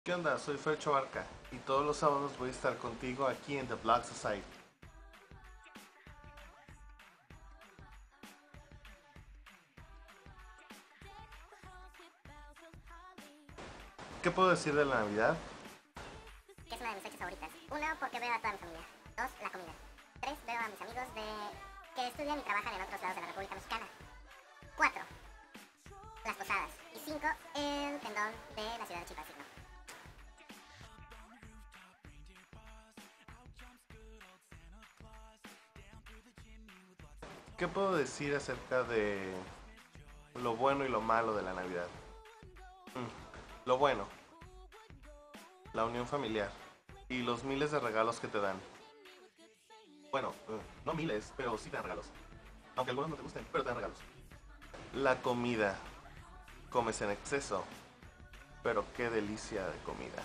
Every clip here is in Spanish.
¿Qué onda? Soy Fercho Barca y todos los sábados voy a estar contigo aquí en The Black Society. ¿Qué puedo decir de la Navidad? Que es una de mis fechas favoritas. Uno, porque veo a toda mi familia. Dos, la comida. Tres, veo a mis amigos que estudian y trabajan en otros lados de la República Mexicana. Cuatro, las posadas. Y cinco, el pendón de la ciudad de Chilpancingo. ¿Qué puedo decir acerca de lo bueno y lo malo de la Navidad? Lo bueno, la unión familiar y los miles de regalos que te dan. Bueno, no miles, pero sí te dan regalos. Aunque algunos no te gusten, pero te dan regalos. La comida. Comes en exceso, pero qué delicia de comida.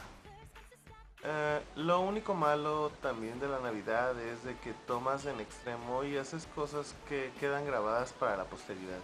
Lo único malo también de la Navidad es de que tomas en extremo y haces cosas que quedan grabadas para la posteridad.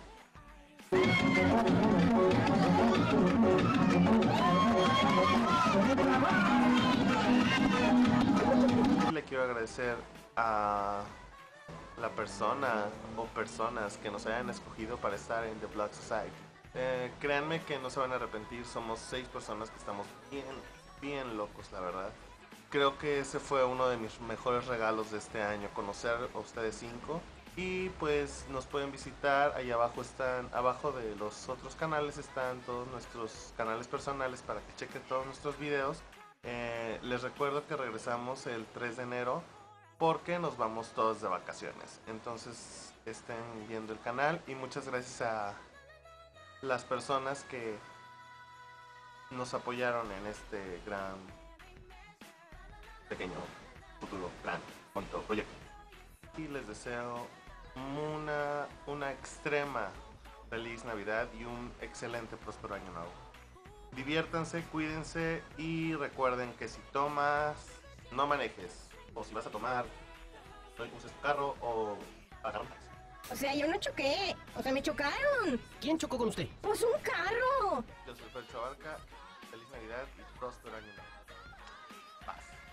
Le quiero agradecer a la persona o personas que nos hayan escogido para estar en The Black Society. Créanme que no se van a arrepentir, somos 6 personas que estamos bien locos, la verdad. Creo que ese fue uno de mis mejores regalos de este año, conocer a ustedes 5. Y pues nos pueden visitar, ahí abajo están, abajo de los otros canales están todos nuestros canales personales para que chequen todos nuestros videos. Les recuerdo que regresamos el 3 de enero porque nos vamos todos de vacaciones. Entonces estén viendo el canal y muchas gracias a las personas que nos apoyaron en este gran, pequeño, futuro, plan, bonito proyecto. Y les deseo una extrema feliz Navidad y un excelente próspero año nuevo. Diviértanse, cuídense y recuerden que si tomas, no manejes. O si vas a tomar, no uses tu carro o agarra un taxi. O sea, yo no choqué. O sea, me chocaron. ¿Quién chocó con usted? Pues un carro. Yo soy Fercho Abarca. Feliz Navidad y próspero año nuevo. Paz.